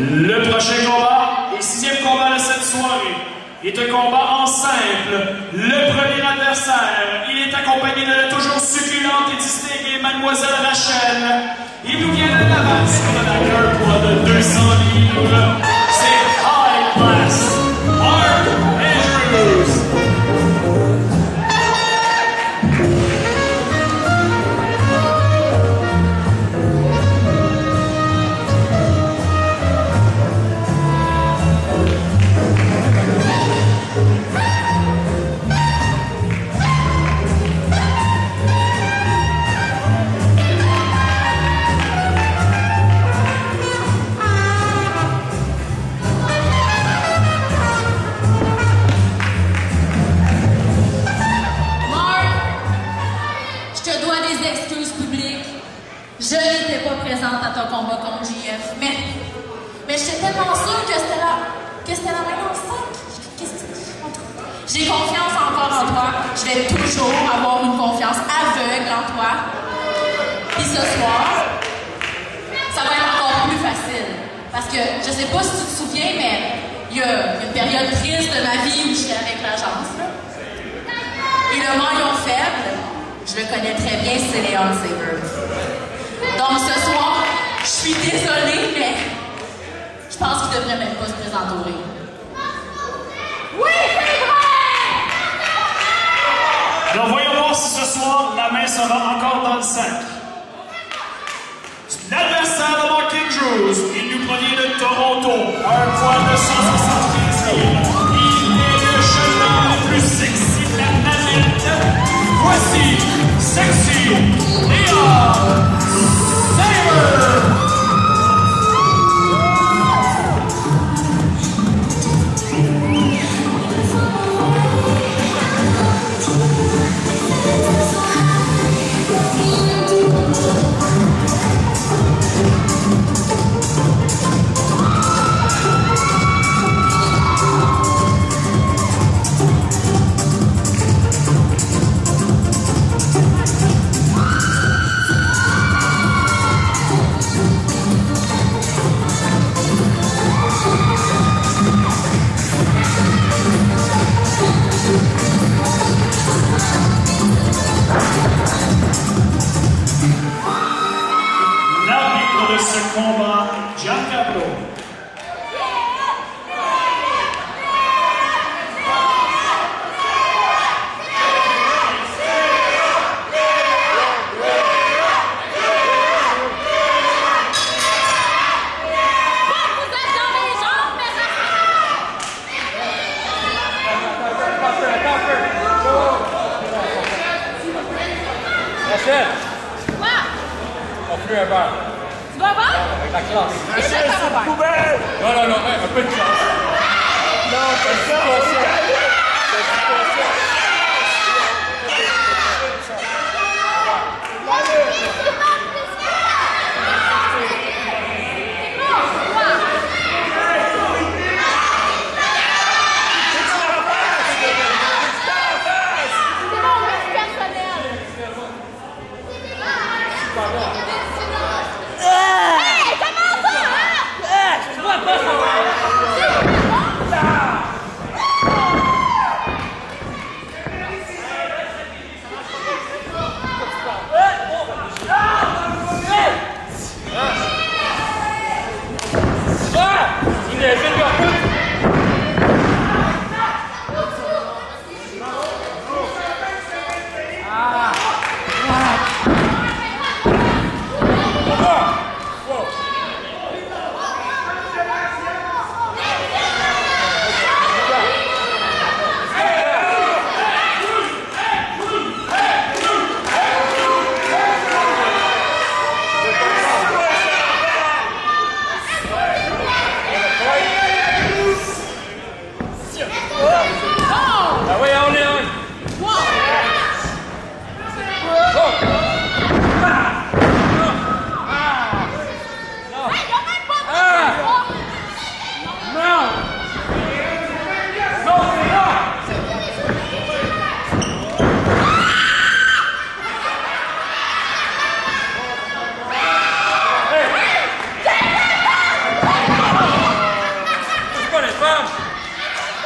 Le prochain combat et sixième combat de cette soirée est un combat en simple. Le premier adversaire, il est accompagné de la toujours succulente et distinguée Mademoiselle Rachel. Il nous vient de Laval, avec un poids de 200 livres. C'est High Class, Mark Andrews. Je n'étais pas présente à ton combat contre JF, mais j'étais tellement sûre que c'était la même ensemble. J'ai confiance encore en toi. Je vais toujours avoir une confiance aveugle en toi. Puis ce soir, ça va être encore plus facile. Parce que, je sais pas si tu te souviens, mais il y a une période triste de ma vie où j'étais avec l'agence. Et le maillon faible, je le connais très bien, c'est Léon Saber. Donc ce soir, je suis désolée, mais je pense qu'il devrait même pas se présenter au ring. Oui, c'est vrai! Alors voyons voir si ce soir, la main sera encore dans le sac. L'adversaire de Mark Andrews, il nous provient de Toronto, un poids de 175 livres. Il est le cheval le plus sexy de la planète. Voici Sexy Léon Saber! L'arbitre de ce combat, Giancarlo. Rachel! Quoi? Offre-lui un verre. Tu vas voir? Avec la classe. Rachel, c'est une poubelle! Non, un peu de classe. Non, c'est ça! Hey, comment ça? Je vois pas ça!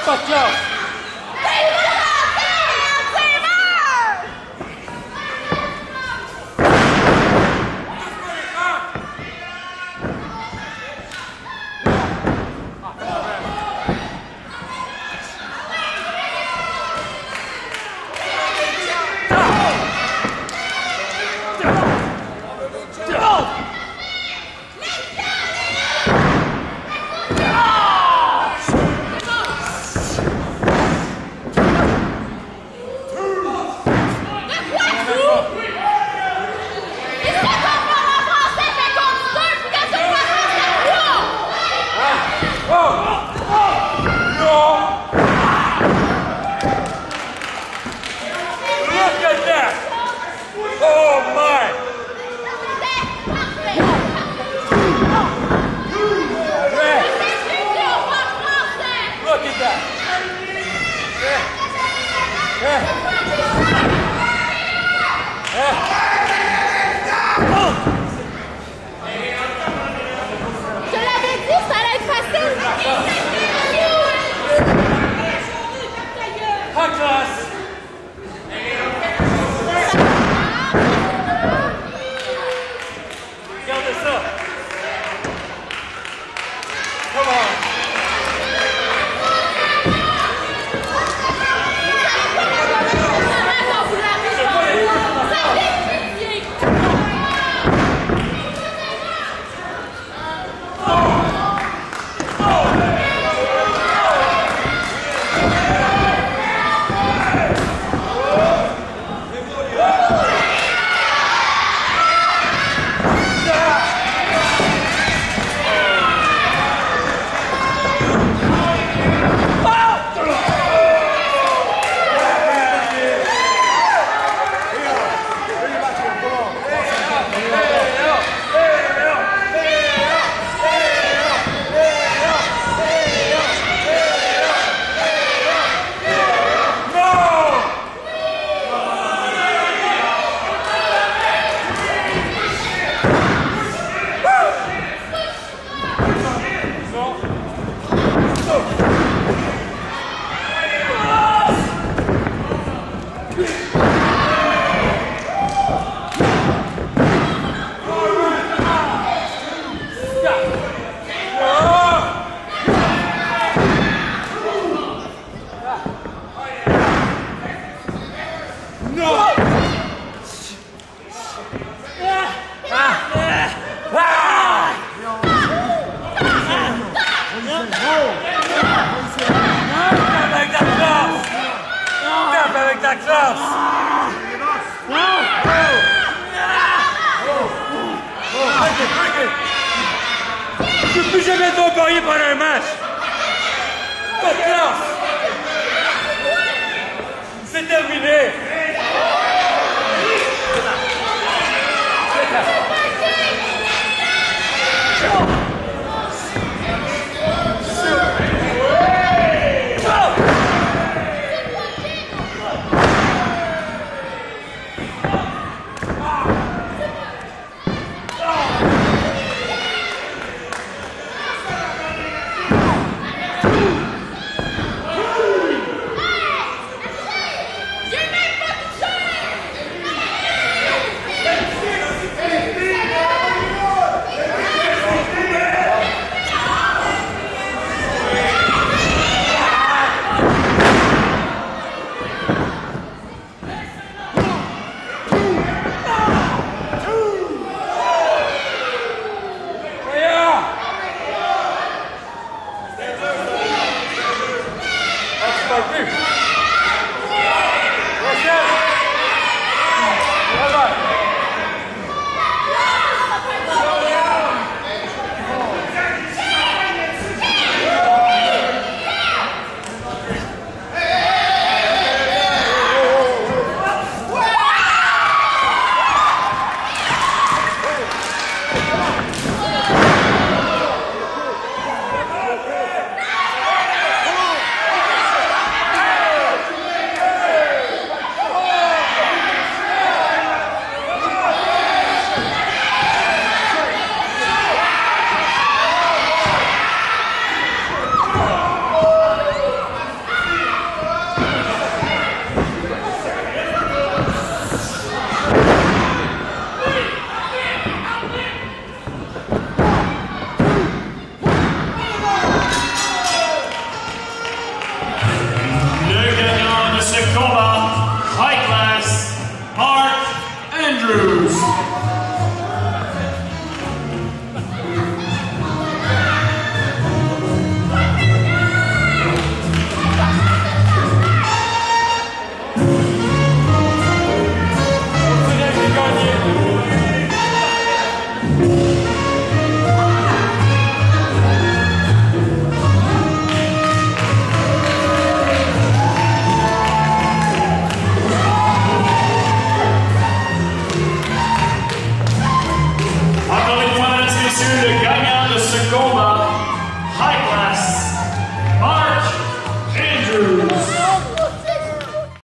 pas de classe. Je ne peux plus jamais te parier pendant un match. Pas de classe. C'est terminé. Plus.